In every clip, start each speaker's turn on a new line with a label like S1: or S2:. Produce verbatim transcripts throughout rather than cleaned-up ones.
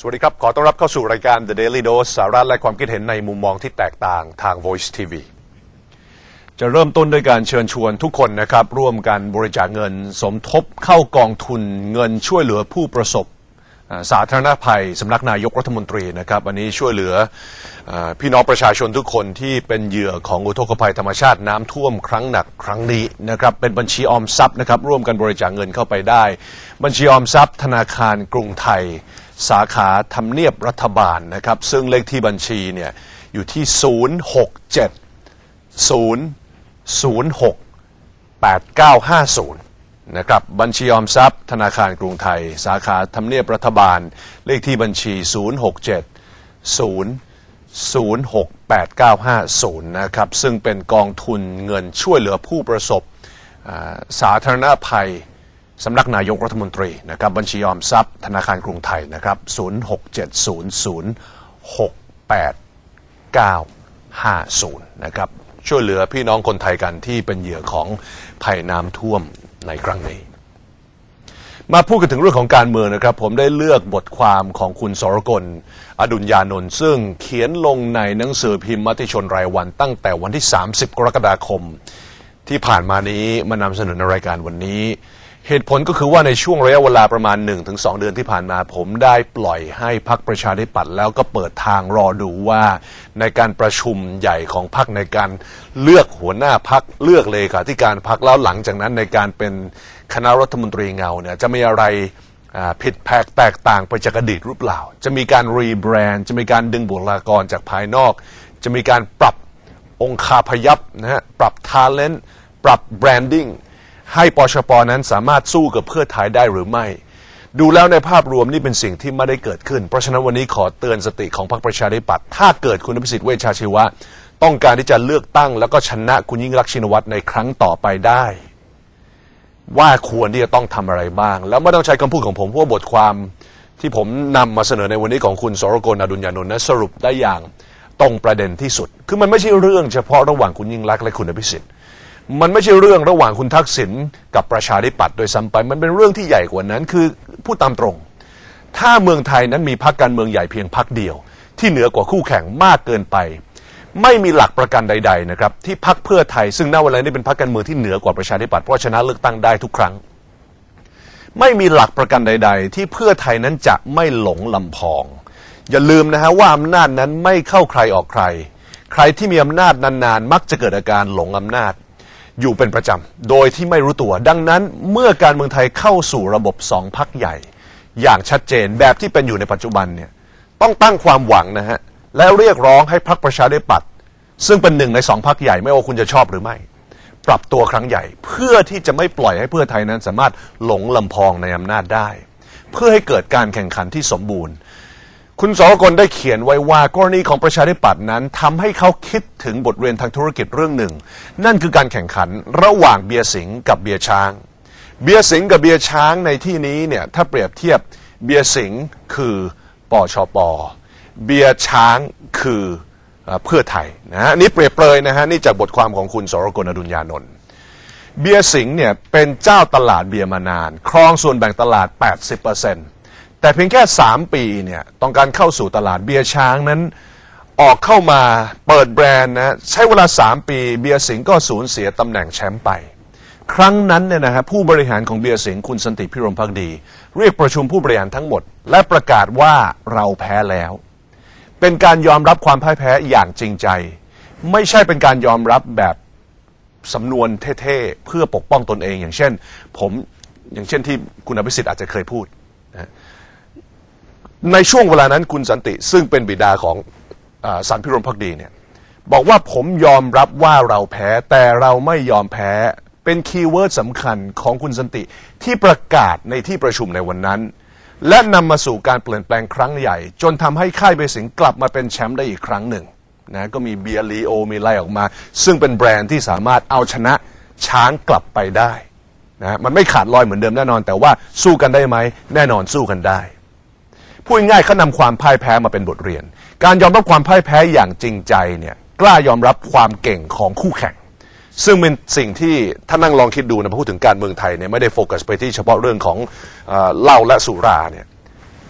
S1: สวัสดีครับขอต้อนรับเข้าสู่รายการ The Daily Dose สาระและความคิดเห็นในมุมมองที่แตกต่างทาง Voice ที วี จะเริ่มต้นด้วยการเชิญชวนทุกคนนะครับร่วมกันบริจาคเงินสมทบเข้ากองทุนเงินช่วยเหลือผู้ประสบสาธารณภัยสำนักนายกรัฐมนตรีนะครับอันนี้ช่วยเหลือพี่น้องประชาชนทุกคนที่เป็นเหยื่อของอุทกภัยธรรมชาติน้ำท่วมครั้งหนักครั้งนี้นะครับเป็นบัญชีออมทรัพย์นะครับร่วมกันบริจาคเงินเข้าไปได้บัญชีออมทรัพย์ธนาคารกรุงไทยสาขาทำเนียบรัฐบาลนะครับซึ่งเลขที่บัญชีเนี่ยอยู่ที่ศูนย์ หก เจ็ด ศูนย์ ศูนย์ หก แปด เก้า ห้า ศูนย์นะครับบัญชีออมทรัพย์ธนาคารกรุงไทยสาขาทำเนียบรัฐบาลเลขที่บัญชีศูนย์ หก เจ็ด ศูนย์ ศูนย์ หก แปด เก้า ห้า ศูนย์นะครับซึ่งเป็นกองทุนเงินช่วยเหลือผู้ประสบสาธารณภัยสำนักนายกรัฐมนตรีนะครับบัญชีออมทรัพย์ธนาคารกรุงไทยนะครับศูนย์ หก เจ็ด ศูนย์ ศูนย์ หก แปด เก้า ห้า ศูนย์นะครับช่วยเหลือพี่น้องคนไทยกันที่เป็นเหยื่อของภัยน้ำท่วมในครั้งนี้มาพูดกันถึงเรื่องของการเมืองนะครับผมได้เลือกบทความของคุณสรกลอดุลยานนท์ซึ่งเขียนลงในหนังสือพิมพ์มติชนรายวันตั้งแต่วันที่สามสิบกรกฎาคมที่ผ่านมานี้มานำเสนอในรายการวันนี้เหตุผลก็คือว่าในช่วงระยะเวลาประมาณ หนึ่งถึงสอง เดือนที่ผ่านมาผมได้ปล่อยให้พรรคประชาธิปัตย์แล้วก็เปิดทางรอดูว่าในการประชุมใหญ่ของพรรคในการเลือกหัวหน้าพรรคเลือกเลขาธิการพรรคแล้วหลังจากนั้นในการเป็นคณะรัฐมนตรีเงาเนี่ยจะมีอะไรผิดแผกแตกต่างไปจากอดีตหรือเปล่าจะมีการรีแบรนด์จะมีการดึงบุคลากรจากภายนอกจะมีการปรับองคาพยัพนะฮะปรับ talent ปรับ brandingให้ปชป.นั้นสามารถสู้กับเพื่อไทยได้หรือไม่ดูแล้วในภาพรวมนี่เป็นสิ่งที่ไม่ได้เกิดขึ้นเพราะฉะนั้นวันนี้ขอเตือนสติของพรรคประชาธิปัตย์ถ้าเกิดคุณอภิสิทธิ์เวชชาชีวะต้องการที่จะเลือกตั้งแล้วก็ชนะคุณยิ่งรักษณ์ชินวัตรในครั้งต่อไปได้ว่าควรที่จะต้องทำอะไรบ้างแล้วไม่ต้องใช้คำพูดของผมเพราะบทความที่ผมนำมาเสนอในวันนี้ของคุณสรกลอดุลยานนท์นั้นสรุปได้อย่างตรงประเด็นที่สุดคือมันไม่ใช่เรื่องเฉพาะระหว่างคุณยิ่งรักษณ์และคุณอภิสิทธิ์มันไม่ใช่เรื่องระหว่างคุณทักษิณกับประชาธิปัตย์โดยซ้ำไปมันเป็นเรื่องที่ใหญ่กว่านั้นคือพูดตามตรงถ้าเมืองไทยนั้นมีพรรคการเมืองใหญ่เพียงพรรคเดียวที่เหนือกว่าคู่แข่งมากเกินไปไม่มีหลักประกันใดๆนะครับที่พรรคเพื่อไทยซึ่งณเวลานี้เป็นพรรคการเมืองที่เหนือกว่าประชาธิปัตย์เพราะชนะเลือกตั้งได้ทุกครั้งไม่มีหลักประกันใดๆที่เพื่อไทยนั้นจะไม่หลงลำพองอย่าลืมนะฮะว่าอำนาจนั้นไม่เข้าใครออกใครใครที่มีอำนาจนานๆมักจะเกิดอาการหลงอำนาจอยู่เป็นประจำโดยที่ไม่รู้ตัวดังนั้นเมื่อการเมืองไทยเข้าสู่ระบบสองพรรคใหญ่อย่างชัดเจนแบบที่เป็นอยู่ในปัจจุบันเนี่ยต้องตั้งความหวังนะฮะและเรียกร้องให้พรรคประชาธิปัตย์ซึ่งเป็นหนึ่งในสองพรรคใหญ่ไม่ว่าคุณจะชอบหรือไม่ปรับตัวครั้งใหญ่เพื่อที่จะไม่ปล่อยให้เพื่อไทยนั้นสามารถหลงลำพองในอำนาจได้เพื่อให้เกิดการแข่งขันที่สมบูรณ์คุณสรกลได้เขียนไว้ว่ากรณีของประชาธิปัตย์นั้นทำให้เขาคิดถึงบทเรียนทางธุรกิจเรื่องหนึ่งนั่นคือการแข่งขันระหว่างเบียร์สิงห์กับเบียร์ช้างเบียร์สิงห์กับเบียร์ช้างในที่นี้เนี่ยถ้าเปรียบเทียบเบียร์สิงห์คือปชป.เบียร์ช้างคือเพื่อไทยนะฮะนี่เปรียบเปรยนะฮะนี่จากบทความของคุณสรกลอดุลยานนท์เบียร์สิงห์เนี่ยเป็นเจ้าตลาดเบียร์มานานครองส่วนแบ่งตลาด แปดสิบเปอร์เซ็นต์แต่เพียงแค่สามปีเนี่ยต้องการเข้าสู่ตลาดเบียร์ช้างนั้นออกเข้ามาเปิดแบรนด์นะใช้เวลาสามปีเบียร์สิงห์ก็สูญเสียตำแหน่งแชมป์ไปครั้งนั้นเนี่ยนะฮะผู้บริหารของเบียร์สิงห์คุณสันติพิรมภักดีเรียกประชุมผู้บริหารทั้งหมดและประกาศว่าเราแพ้แล้วเป็นการยอมรับความพ่ายแพ้อย่างจริงใจไม่ใช่เป็นการยอมรับแบบสำนวนเท่ๆเพื่อปกป้องตนเองอย่างเช่นผมอย่างเช่นที่คุณอภิสิทธิ์อาจจะเคยพูดนะในช่วงเวลานั้นคุณสันติซึ่งเป็นบิดาของสันพิรมภักดีเนี่ยบอกว่าผมยอมรับว่าเราแพ้แต่เราไม่ยอมแพ้เป็นคีย์เวิร์ดสำคัญของคุณสันติที่ประกาศในที่ประชุมในวันนั้นและนำมาสู่การเปลี่ยนแปลงครั้งใหญ่จนทำให้ค่ายเบียร์สิงห์กลับมาเป็นแชมป์ได้อีกครั้งหนึ่งนะก็มีเบียร์ลีโอมีไล่ออกมาซึ่งเป็นแบรนด์ที่สามารถเอาชนะช้างกลับไปได้นะมันไม่ขาดลอยเหมือนเดิมแน่นอนแต่ว่าสู้กันได้ไหมแน่นอนสู้กันได้พูดง่ายเขานำความพ่ายแพ้มาเป็นบทเรียนการยอมรับความพ่ายแพ้อย่างจริงใจเนี่ยกล้ายอมรับความเก่งของคู่แข่งซึ่งเป็นสิ่งที่ถ้านั่งลองคิดดูนะพูดถึงการเมืองไทยเนี่ยไม่ได้โฟกัสไปที่เฉพาะเรื่องของเหล้าและสุราเนี่ย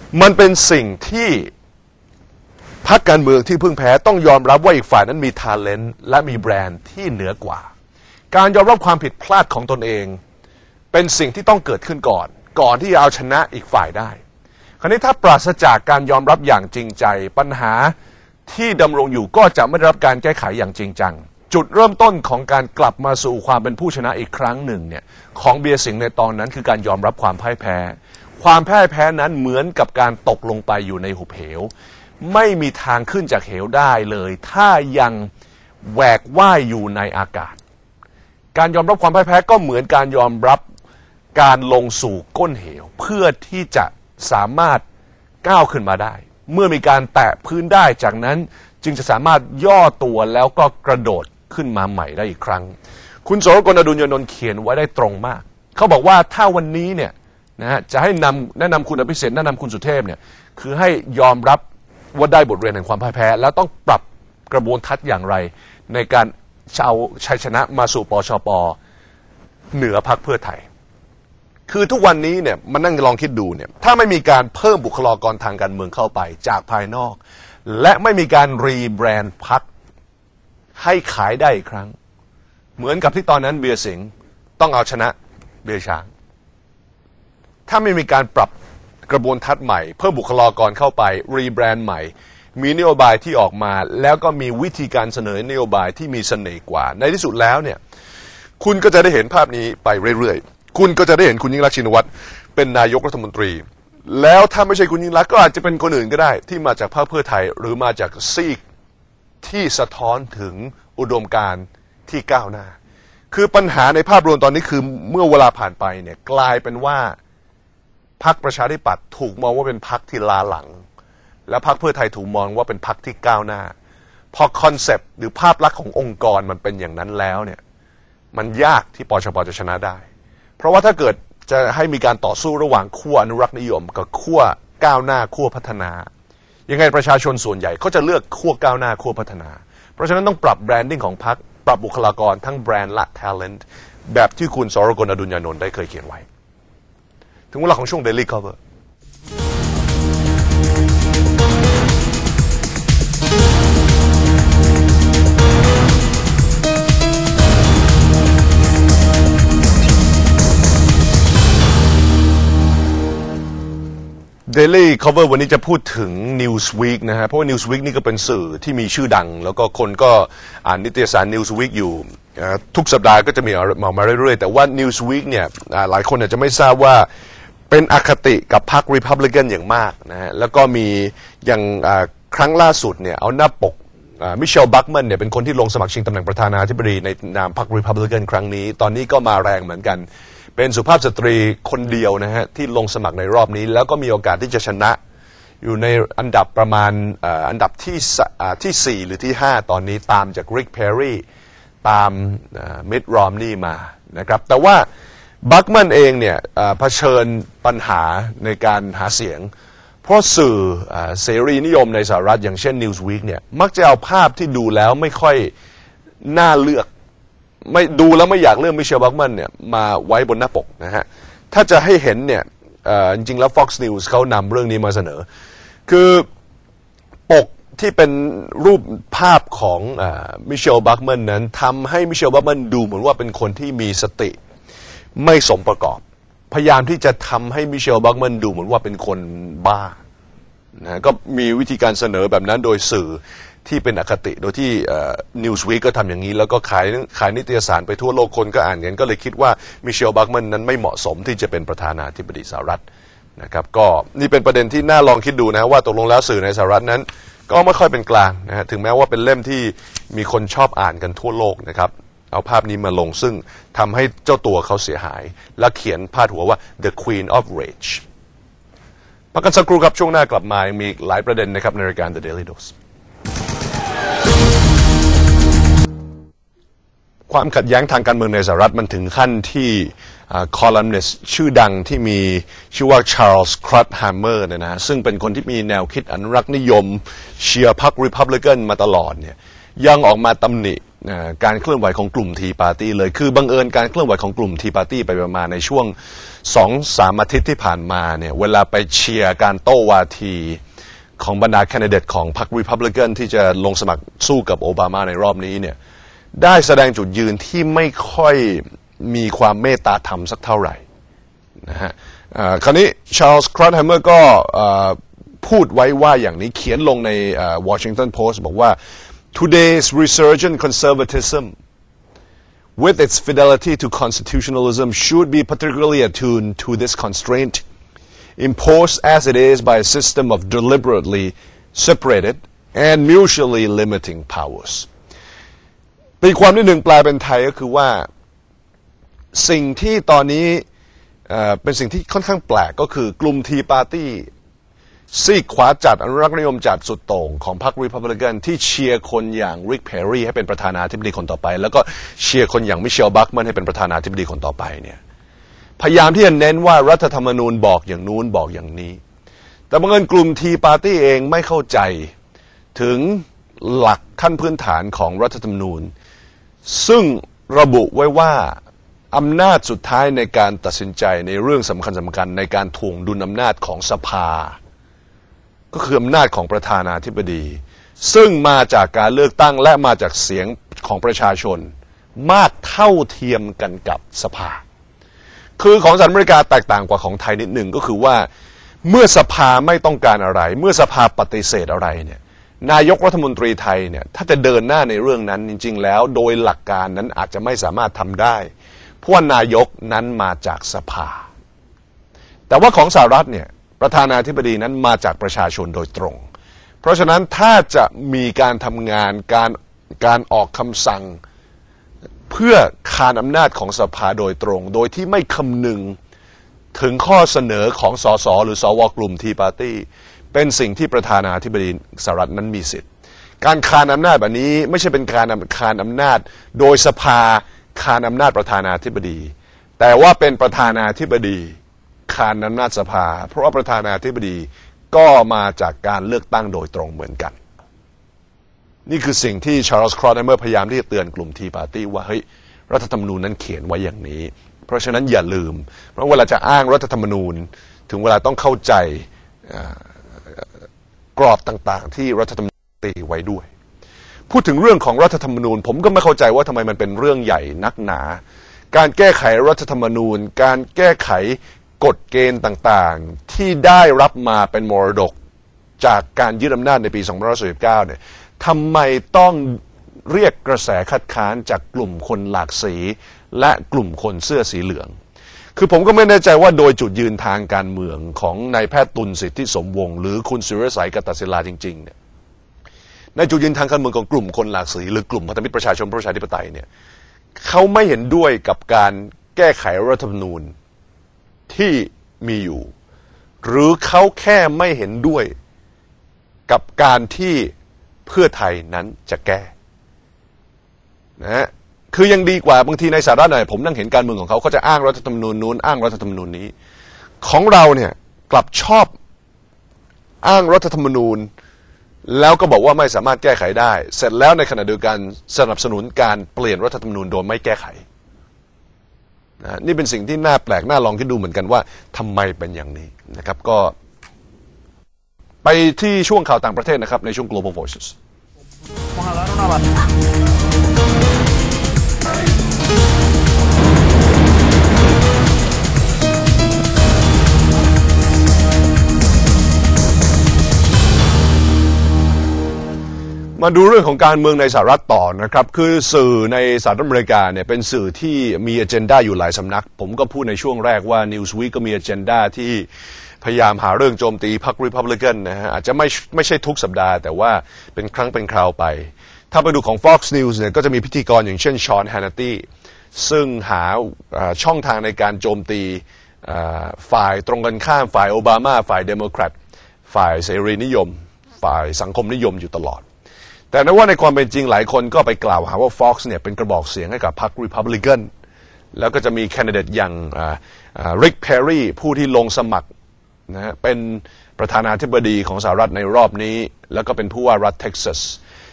S2: มันเป็นสิ่งที่พรรคการเมืองที่เพิ่งแพ้ต้องยอมรับว่าอีกฝ่ายนั้นมี talent และมีแบรนด์ที่เหนือกว่าการยอมรับความผิดพลาดของตนเองเป็นสิ่งที่ต้องเกิดขึ้นก่อนก่อนที่จะเอาชนะอีกฝ่ายได้คราวนี้ถ้าปราศจากการยอมรับอย่างจริงใจปัญหาที่ดำรงอยู่ก็จะไม่ได้รับการแก้ไขอย่างจริงจังจุดเริ่มต้นของการกลับมาสู่ความเป็นผู้ชนะอีกครั้งหนึ่งเนี่ยของเบียร์สิงห์ในตอนนั้นคือการยอมรับความพ่ายแพ้ความพ่ายแพ้นั้นเหมือนกับการตกลงไปอยู่ในหุบเหวไม่มีทางขึ้นจากเหวได้เลยถ้ายังแหวกว่ายอยู่ในอากาศการยอมรับความพ่ายแพ้ก็เหมือนการยอมรับการลงสู่ก้นเหวเพื่อที่จะสามารถก้าวขึ้นมาได้เมื่อมีการแตะพื้นได้จากนั้นจึงจะสามารถย่อตัวแล้วก็กระโดดขึ้นมาใหม่ได้อีกครั้งคุณโสรกล อดุลยานนท์เขียนไว้ได้ตรงมากเขาบอกว่าถ้าวันนี้เนี่ยนะฮะจะให้นำแนะนำคุณอภิสิทธิ์แนะนำคุณสุเทพเนี่ยคือให้ยอมรับว่าได้บทเรียนแห่งความพ่ายแพ้แล้วต้องปรับกระบวนทัศน์อย่างไรในการเอาชัยชนะมาสู่ปชป.เหนือพรรคเพื่อไทยคือทุกวันนี้เนี่ยมันนั่งลองคิดดูเนี่ยถ้าไม่มีการเพิ่มบุคลากรทางการเมืองเข้าไปจากภายนอกและไม่มีการรีแบรนด์พรรคให้ขายได้อีกครั้งเหมือนกับที่ตอนนั้นเบียร์สิงห์ต้องเอาชนะเบียร์ช้างถ้าไม่มีการปรับกระบวนทัศน์ใหม่เพิ่มบุคลากรเข้าไปรีแบรนด์ใหม่มีนโยบายที่ออกมาแล้วก็มีวิธีการเสนอนโยบายที่มีเสน่ห์กว่าในที่สุดแล้วเนี่ยคุณก็จะได้เห็นภาพนี้ไปเรื่อยๆคุณก็จะได้เห็นคุณยิ่งรักษณ์ชินวัตรเป็นนายกรัฐมนตรีแล้วถ้าไม่ใช่คุณยิ่งรักษณ์ก็อาจจะเป็นคนอื่นก็ได้ที่มาจากพรรคเพื่อไทยหรือมาจากซีกที่สะท้อนถึงอุดมการณ์ที่ก้าวหน้าคือปัญหาในภาพรวมตอนนี้คือเมื่อเวลาผ่านไปเนี่ยกลายเป็นว่าพรรคประชาธิปัตย์ถูกมองว่าเป็นพรรคที่ล้าหลังและพรรคเพื่อไทยถูกมองว่าเป็นพรรคที่ก้าวหน้าพอคอนเซปต์หรือภาพลักษณ์ขององค์กรมันเป็นอย่างนั้นแล้วเนี่ยมันยากที่ปชป.จะชนะได้เพราะว่าถ้าเกิดจะให้มีการต่อสู้ระหว่างขั้วอนุรักษ์นิยมกับขั้วก้าวหน้าขั้วพัฒนายังไงประชาชนส่วนใหญ่ก็จะเลือกขั้วก้าวหน้าขั้วพัฒนาเพราะฉะนั้นต้องปรับแบรนดิ้งของพรรคปรับบุคลากรทั้งแบรนด์และ talent แบบที่คุณสรกล อดุลยานนท์ได้เคยเขียนไว้ถึงเวลาของช่วง Daily Cover Daily Cover วันนี้จะพูดถึง Newsweek นะฮะเพราะว่า Newsweek นี่ก็เป็นสื่อที่มีชื่อดังแล้วก็คนก็อ่านนิตยสาร Newsweek อยู่ทุกสัปดาห์ก็จะมีมามาเรื่อยๆแต่ว่า Newsweek เนี่ยหลายคนอาจจะไม่ทราบว่าเป็นอคติกับพรรค Republican อย่างมากนะฮะแล้วก็มีอย่างครั้งล่าสุดเนี่ยเอาหน้าปกมิเชล บัคแมนเนี่ยเป็นคนที่ลงสมัครชิงตำแหน่งประธานาธิบดีในนามพรรค Republican ครั้งนี้ตอนนี้ก็มาแรงเหมือนกันเป็นสุภาพสตรีคนเดียวนะฮะที่ลงสมัครในรอบนี้แล้วก็มีโอกาสที่จะชนะอยู่ในอันดับประมาณอันดับที่ที่สี่หรือที่ห้าตอนนี้ตามจากริก เพร์รี่ตามมิตต์ รอมนีย์มานะครับแต่ว่าบัคแมนเองเนี่ยเผชิญปัญหาในการหาเสียงเพราะสื่อเสรีนิยมในสหรัฐอย่างเช่น Newsweek เนี่ยมักจะเอาภาพที่ดูแล้วไม่ค่อยน่าเลือกไม่ดูแล้วไม่อยากเลือกมิเชล บัคแมนเนี่ยมาไว้บนหน้าปกนะฮะถ้าจะให้เห็นเนี่ยจริงๆแล้ว Fox News เขานำเรื่องนี้มาเสนอคือปกที่เป็นรูปภาพของมิเชล บัคแมนนั้นทำให้มิเชล บัคแมนดูเหมือนว่าเป็นคนที่มีสติไม่สมประกอบพยายามที่จะทำให้มิเชล บัคแมนดูเหมือนว่าเป็นคนบ้านะก็มีวิธีการเสนอแบบนั้นโดยสื่อที่เป็นอคติโดยที่ Newsweek ก็ทำอย่างนี้แล้วก็ขายขายนิตยสารไปทั่วโลกคนก็อ่านกันก็เลยคิดว่ามิเชล บัคแมนนั้นไม่เหมาะสมที่จะเป็นประธานาธิบดีสหรัฐนะครับก็นี่เป็นประเด็นที่น่าลองคิดดูนะว่าตกลงแล้วสื่อในสหรัฐนั้นก็ไม่ค่อยเป็นกลางนะฮะถึงแม้ว่าเป็นเล่มที่มีคนชอบอ่านกันทั่วโลกนะครับเอาภาพนี้มาลงซึ่งทำให้เจ้าตัวเขาเสียหายและเขียนพาดหัวว่า The Queen of Rage พักกันสักครู่ครับช่วงหน้ากลับมามีหลายประเด็นนะครับในรายการ The Daily Doseความขัดแย้งทางการเมืองในสหรัฐมันถึงขั้นที่คอลัมนิสต์ชื่อดังที่มีชื่อว่าชาร์ลส์ ครัตแฮมเมอร์เนี่ยนะซึ่งเป็นคนที่มีแนวคิดอนุรักษ์นิยมเชียร์พรรค Republican มาตลอดเนี่ยยังออกมาตำหนิการเคลื่อนไหวของกลุ่มทีปาร์ตี้เลยคือบังเอิญการเคลื่อนไหวของกลุ่มทีปาร์ตี้ไปประมาณในช่วง สองถึงสาม อาทิตย์ที่ผ่านมาเนี่ยเวลาไปเชียร์การโต้วาทีของบรรดาแคนดิเดตของพรรครีพับลิกันที่จะลงสมัครสู้กับโอบามาในรอบนี้เนี่ยได้แสดงจุดยืนที่ไม่ค่อยมีความเมตตาธรรมสักเท่าไหร่นะฮะคราวนี้ชาร์ลส์ครอนแฮมเมอร์ก็พูดไว้ว่าอย่างนี้เขียนลงใน Washington Post บอกว่า Today's resurgent conservatism with its fidelity to constitutionalism should be particularly attuned to this constraint imposed as it is by a system of deliberately separated and mutually limiting powers เป็นความนิดหนึ่งแปลเป็นไทยก็คือว่าสิ่งที่ตอนนี้เป็นสิ่งที่ค่อนข้างแปลกก็คือกลุ่มทีปาร์ตี้ซีกขวาจัดอนุรักษ์นิยมจัดสุดโต่งของพรรครีพับลิกันที่เชียร์คนอย่างริกเพอร์รี่ให้เป็นประธานาธิบดีคนต่อไปแล้วก็เชียร์คนอย่างมิเชลบัคแมนให้เป็นประธานาธิบดีคนต่อไปเนี่ยพยายามที่จะเน้นว่ารัฐธรรมนูญบอกอย่างนู้นบอกอย่างนี้แต่บังเอิญกลุ่มทีปาร์ตี้เองไม่เข้าใจถึงหลักขั้นพื้นฐานของรัฐธรรมนูญซึ่งระบุไว้ว่าอำนาจสุดท้ายในการตัดสินใจในเรื่องสำคัญสำคัญในการถ่วงดุลอำนาจของสภาก็คืออำนาจของประธานาธิบดีซึ่งมาจากการเลือกตั้งและมาจากเสียงของประชาชนมากเท่าเทียมกันกับสภาคือของสหรัฐอเมริกาแตกต่างกว่าของไทยนิดหนึ่งก็คือว่าเมื่อสภาไม่ต้องการอะไรเมื่อสภาปฏิเสธอะไรเนี่ยนายกรัฐมนตรีไทยเนี่ยถ้าจะเดินหน้าในเรื่องนั้นจริงๆแล้วโดยหลักการนั้นอาจจะไม่สามารถทำได้เพราะว่านายกนั้นมาจากสภาแต่ว่าของสหรัฐเนี่ยประธานาธิบดีนั้นมาจากประชาชนโดยตรงเพราะฉะนั้นถ้าจะมีการทำงานการการออกคำสั่งเพื่อคานอำนาจของสภาโดยตรงโดยที่ไม่คำนึงถึงข้อเสนอของสสหรือสวกลุ่มทีปาร์ตี้เป็นสิ่งที่ประธานาธิบดีสหรัฐนั้นมีสิทธิ์การคานอำนาจแบบนี้ไม่ใช่เป็นการคานอำนาจโดยสภาคานอำนาจประธานาธิบดีแต่ว่าเป็นประธานาธิบดีคานอำนาจสภาเพราะว่าประธานาธิบดีก็มาจากการเลือกตั้งโดยตรงเหมือนกันนี่คือสิ่งที่ชาร์ลส์ครอนแฮมเมอร์พยายามที่จะเตือนกลุ่มทีปาร์ตี้ว่าเฮ้ยรัฐธรรมนูญนั้นเขียนไว้อย่างนี้เพราะฉะนั้นอย่าลืมเพราะเวลาจะอ้างรัฐธรรมนูญถึงเวลาต้องเข้าใจกรอบต่างๆที่รัฐธรรมนูญตีไว้ด้วยพูดถึงเรื่องของรัฐธรรมนูญผมก็ไม่เข้าใจว่าทำไมมันเป็นเรื่องใหญ่นักหนาการแก้ไขรัฐธรรมนูญการแก้ไขกฎเกณฑ์ต่างๆที่ได้รับมาเป็นมรดกจากการยึดอำนาจในปีสองพันห้าร้อยสี่สิบเก้าเนี่ยทำไมต้องเรียกกระแสคัดค้านจากกลุ่มคนหลากสีและกลุ่มคนเสื้อสีเหลืองคือผมก็ไม่แน่ใจว่าโดยจุดยืนทางการเมืองของนายแพทย์ตุลสิทธิสมวงศ์หรือคุณสุรศัยกตศิลาจริงๆเนี่ยในจุดยืนทางการเมืองของกลุ่มคนหลากสีหรือกลุ่มพันธมิตรประชาชนประชาธิปไตยเนี่ยเขาไม่เห็นด้วยกับการแก้ไขรัฐธรรมนูญที่มีอยู่หรือเขาแค่ไม่เห็นด้วยกับการที่เพื่อไทยนั้นจะแก้นะคือยังดีกว่าบางทีในสาระหน่อยผมนั่งเห็นการเมืองของเขาเขาจะอ้างรัฐธรรมนูญนู้นอ้างรัฐธรรมนูญนี้ของเราเนี่ยกลับชอบอ้างรัฐธรรมนูญแล้วก็บอกว่าไม่สามารถแก้ไขได้เสร็จแล้วในขณะเดียวกันสนับสนุนการเปลี่ยนรัฐธรรมนูญโดยไม่แก้ไขนะนี่เป็นสิ่งที่น่าแปลกน่าลองคิดดูเหมือนกันว่าทำไมเป็นอย่างนี้นะครับก็ไปที่ช่วงข่าวต่างประเทศนะครับในช่วง Global Voicesมาดูเรื่องของการเมืองในสหรัฐต่อนะครับคือสื่อในสหรัฐอเมริกาเนี่ยเป็นสื่อที่มีอเจนดาอยู่หลายสำนักผมก็พูดในช่วงแรกว่า Newsweek ก็มีอเจนดาที่พยายามหาเรื่องโจมตีพรรค Republican นะฮะอาจจะไม่ไม่ใช่ทุกสัปดาห์แต่ว่าเป็นครั้งเป็นคราวไปถ้าไปดูของ Fox News เนี่ยก็จะมีพิธีกรอย่างเช่นชอนแฮนนาตี้ซึ่งหาช่องทางในการโจมตีฝ่ายตรงกันข้ามฝ่ายโอบามาฝ่ายเดโมแครตฝ่ายเสรีนิยมฝ่ายสังคมนิยมอยู่ตลอดแต่ในว่าในความเป็นจริงหลายคนก็ไปกล่าวหาว่า Fox เนี่ยเป็นกระบอกเสียงให้กับพรรค Republican แล้วก็จะมีแคนดิเดตอย่างริกเพอร์รี่ผู้ที่ลงสมัครนะเป็นประธานาธิบดีของสหรัฐในรอบนี้แล้วก็เป็นผู้ว่ารัฐเท็กซัส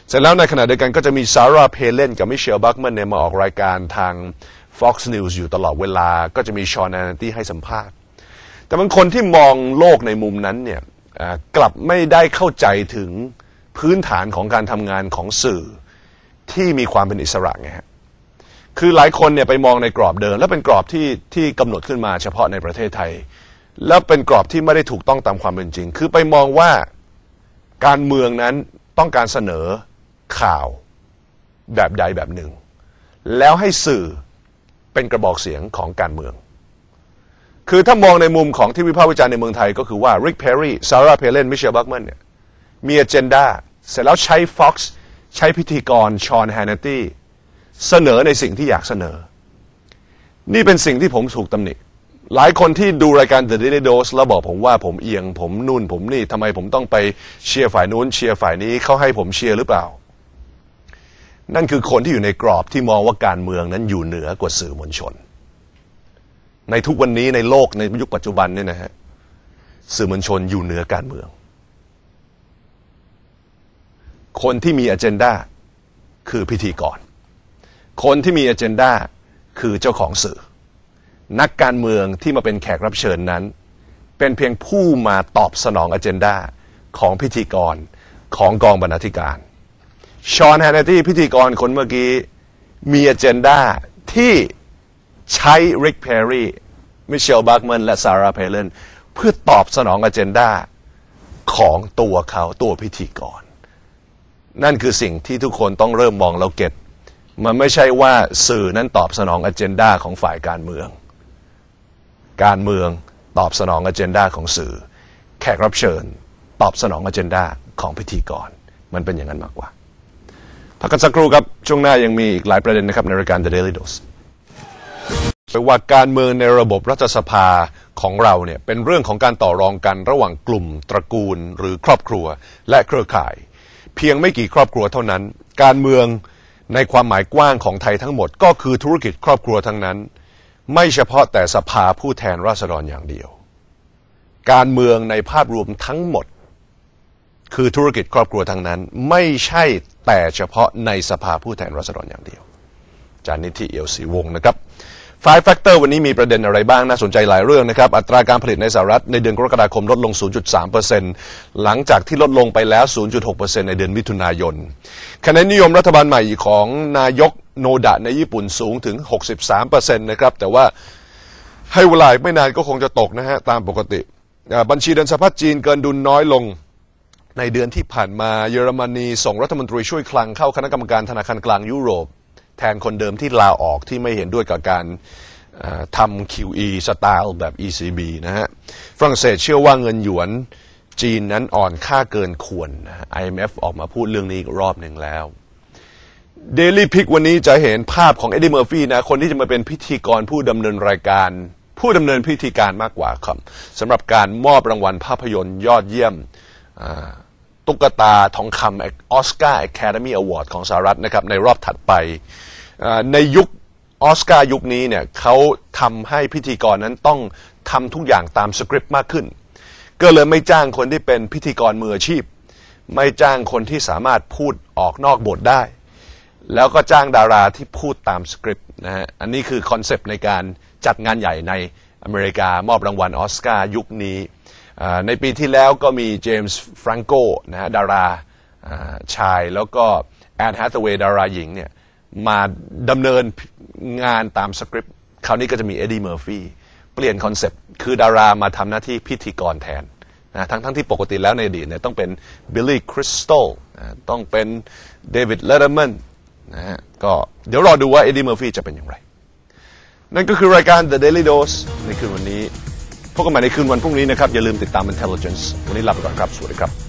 S2: เสร็จแล้วในขณะเดียวกันก็จะมีซาร่าเพเลนกับมิเชลบัคแมนเนี่ยมาออกรายการทาง Fox News อยู่ตลอดเวลาก็จะมีชอนแอนตี้ให้สัมภาษณ์แต่บางคนที่มองโลกในมุมนั้นเนี่ยกลับไม่ได้เข้าใจถึงพื้นฐานของการทำงานของสื่อที่มีความเป็นอิสระไงฮะคือหลายคนเนี่ยไปมองในกรอบเดิมและเป็นกรอบที่ที่กำหนดขึ้นมาเฉพาะในประเทศไทยแล้วเป็นกรอบที่ไม่ได้ถูกต้องตามความเป็นจริงคือไปมองว่าการเมืองนั้นต้องการเสนอข่าวแบบใดแบบหนึ่งแล้วให้สื่อเป็นกระบอกเสียงของการเมืองคือถ้ามองในมุมของที่วิพากษ์วิจารณ์ในเมืองไทยก็คือว่าริกเพรรี่ซาร่าเพเลนมิเชลบัคแมนเนี่ยมีอเจนดาเสร็จแล้วใช้ Fox ใช้พิธีกรชอนแฮนเนตตี้เสนอในสิ่งที่อยากเสนอนี่เป็นสิ่งที่ผมถูกตำหนิหลายคนที่ดูรายการ The Daily Dose แล้วบอกผมว่าผมเอียงผมนู่นผมนี่ทำไมผมต้องไปเชียร์ฝ่ายนู้นเชียร์ฝ่ายนี้เขาให้ผมเชียร์หรือเปล่านั่นคือคนที่อยู่ในกรอบที่มองว่าการเมืองนั้นอยู่เหนือกว่าสื่อมวลชนในทุกวันนี้ในโลกในยุคปัจจุบันเนี่ยนะฮะสื่อมวลชนอยู่เหนือการเมืองคนที่มีอเจนดาคือพิธีกรคนที่มีอเจนดาคือเจ้าของสื่อนักการเมืองที่มาเป็นแขกรับเชิญนั้นเป็นเพียงผู้มาตอบสนองอเจนดาของพิธีกรของกองบรรณาธิการชอนแฮนเนตตี้พิธีกรคนเมื่อกี้มีอเจนดาที่ใช้ริกเพรรี่มิเชลบัคแมนและซาร่าเพเลนเพื่อตอบสนองอเจนดาของตัวเขาตัวพิธีกรนั่นคือสิ่งที่ทุกคนต้องเริ่มมองแล้วเก็ตมันไม่ใช่ว่าสื่อนั้นตอบสนองอเจนดาของฝ่ายการเมืองการเมืองตอบสนองอเจนดาของสื่อแขกรับเชิญตอบสนองอเจนดาของพิธีกรมันเป็นอย่างนั้นมากกว่าพักกันสักครู่ครับช่วงหน้ายังมีอีกหลายประเด็นนะครับในรายการ The Daily Dose ว่าการเมืองในระบบรัฐสภาของเราเนี่ยเป็นเรื่องของการต่อรองกันระหว่างกลุ่มตระกูลหรือครอบครัวและเครือข่ายเพียงไม่กี่ครอบครัวเท่านั้นการเมืองในความหมายกว้างของไทยทั้งหมดก็คือธุรกิจครอบครัวทั้งนั้นไม่เฉพาะแต่สภาผู้แทนราษฎรอย่างเดียวการเมืองในภาพรวมทั้งหมดคือธุรกิจครอบครัวทั้งนั้นไม่ใช่แต่เฉพาะในสภาผู้แทนราษฎรอย่างเดียวอาจารย์นิธิเอี่ยวศรีวงศ์นะครับFive Factor วันนี้มีประเด็นอะไรบ้างน่าสนใจหลายเรื่องนะครับอัตราการผลิตในสหรัฐในเดือนกรกฎาคมลดลง ศูนย์จุดสามเปอร์เซ็นต์ หลังจากที่ลดลงไปแล้ว ศูนย์จุดหกเปอร์เซ็นต์ ในเดือนมิถุนายนคะแนนนิยมรัฐบาลใหม่ของนายกโนดะในญี่ปุ่นสูงถึง หกสิบสามเปอร์เซ็นต์ นะครับแต่ว่าให้เวลาไม่นานก็คงจะตกนะฮะตามปกติบัญชีเดินสะพัดจีนเกินดุลน้อยลงในเดือนที่ผ่านมาเยอรมนีส่งรัฐมนตรีช่วยคลังเข้าคณะกรรมการธนาคารกลางยุโรปแทนคนเดิมที่ลาออกที่ไม่เห็นด้วยกับการทำ คิว อี สไตล์แบบ อี ซี บี นะฮะฝรั่งเศสเชื่อว่าเงินหยวนจีนนั้นอ่อนค่าเกินควรนะ ไอ เอ็ม เอฟ ออกมาพูดเรื่องนี้อีกรอบหนึ่งแล้ว Daily Pick วันนี้จะเห็นภาพของเอ็ดดี้เมอร์ฟี่นะคนที่จะมาเป็นพิธีกรผู้ดำเนินรายการผู้ดำเนินพิธีการมากกว่าครับสำหรับการมอบรางวัลภาพยนตร์ยอดเยี่ยมตุ๊กตาทองคำออสการ์ Academy Award ของสหรัฐนะครับในรอบถัดไปในยุคออสการ์ยุคนี้เนี่ยเขาทำให้พิธีกรนั้นต้องทำทุกอย่างตามสคริปต์มากขึ้นก็เลยไม่จ้างคนที่เป็นพิธีกรมืออาชีพไม่จ้างคนที่สามารถพูดออกนอกบทได้แล้วก็จ้างดาราที่พูดตามสคริปต์นะฮะอันนี้คือคอนเซปต์ในการจัดงานใหญ่ในอเมริกามอบรางวัลออสการ์ยุคนี้ในปีที่แล้วก็มีเจมส์ฟรังโกนะฮะดาราชายแล้วก็แอนแฮทเวย์ดาราหญิงเนี่ยมาดำเนินงานตามสคริปต์คราวนี้ก็จะมีเอ็ดดี้เมอร์ฟี่เปลี่ยนคอนเซปต์คือดารามาทำหน้าที่พิธีกรแทนนะทั้งทั้งที่ปกติแล้วในอดีตเนี่ยต้องเป็นบิลลี่คริสตัลต้องเป็นเดวิดเลตเตอร์แมนนะฮะก็เดี๋ยวรอดูว่าเอ็ดดี้เมอร์ฟี่จะเป็นอย่างไรนั่นก็คือรายการ The Daily Dose ในคืนวันนี้พบกันใหม่ในคืนวันพรุ่งนี้นะครับอย่าลืมติดตาม Intelligence วันนี้ลาไปก่อนครับสวัสดีครับ